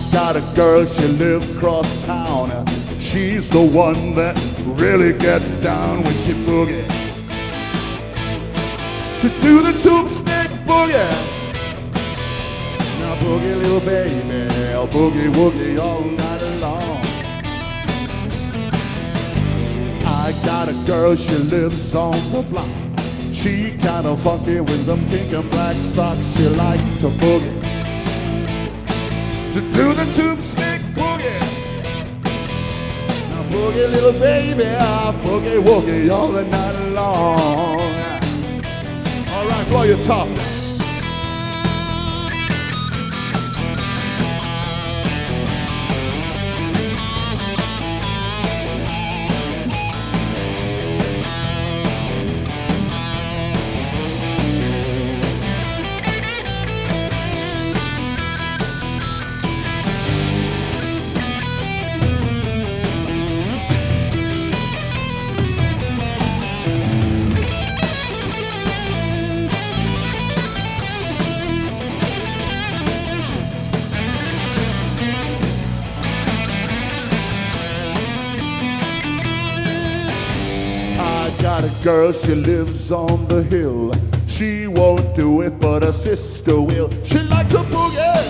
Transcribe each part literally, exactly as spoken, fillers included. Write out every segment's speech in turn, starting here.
got a girl, she lives across town. She's the one that really gets down when she boogie. She do the tube stick boogie. Now boogie, little baby, boogie woogie all night long. I got a girl, she lives on the block. She kinda funky with them pink and black socks. She like to boogie. To do the tube stick boogie. Now boogie, little baby, boogie woogie all the night long. All right, blow your top. Got a girl, she lives on the hill. She won't do it, but her sister will. She like to boogie,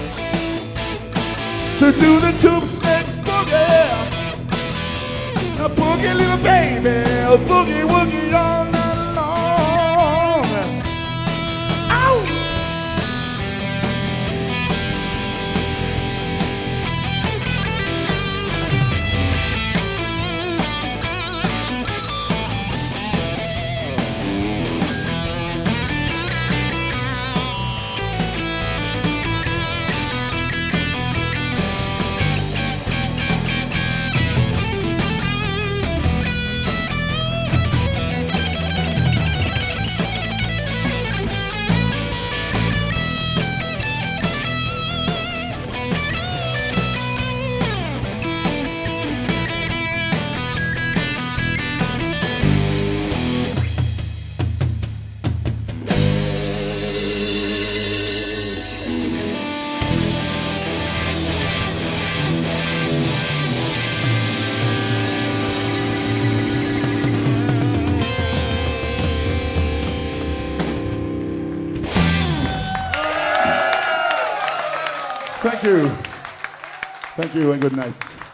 to do the tube stick boogie. A boogie, little baby, a boogie woogie all night long. Ow! Thank you. Thank you and good night.